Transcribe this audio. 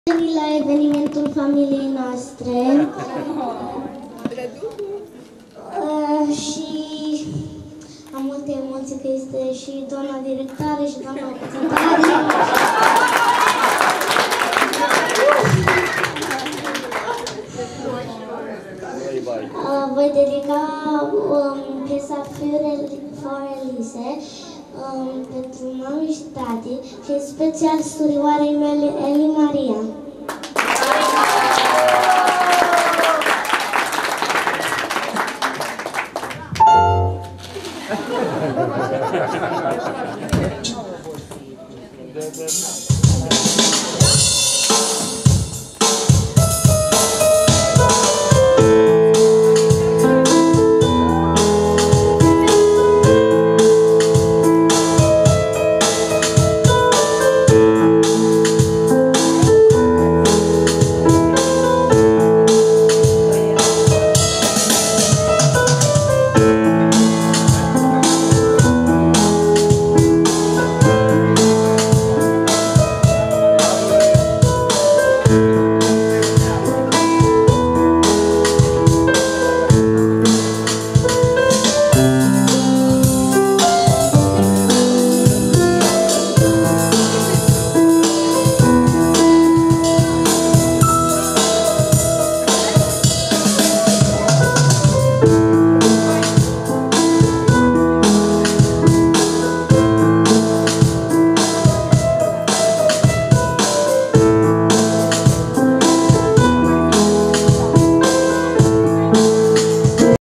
La evenimentul familiei noastre și am multe emoții că este și doamna directoare și doamna prezentare. Voi dedica piesa For Elise pentru mami și tati și în special surioarei mele Eli Maria.